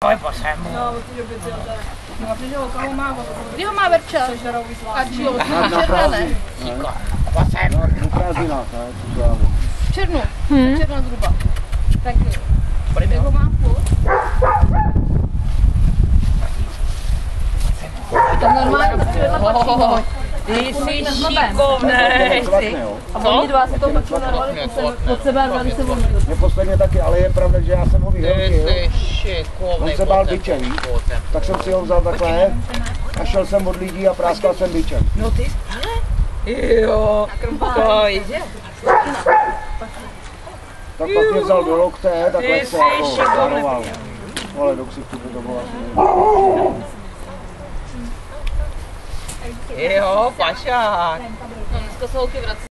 Pojď po sem. No, protože by byl tady. No a protože ho koho má? Kdy ho má Verča? Sežerový zvlášť. A čího? Červené. Ticho, po sem. Na prázdninách, ne? Co já vím. V červnu. V červnu zhruba. Tak jo. Ho mám půl. To normálně patří. Ty jsi šikovnej. A oni dva se to počínali pod sebe a dali se volit. Mě posledně taky, ale je pravda, že já jsem ho vyhrnul. Ty jsi šikovnej. On se bál biče, víš? Tak jsem si ho vzal takhle a šel jsem od lidí a práskal jsem bičem. No ty jo. Pojď. Tak pak mě vzal do lokte, takhle Ty se jsi jako šikovnej. daroval. Ale do ksichtu to bylo asi Jo, pašák. Dneska se holky vrací.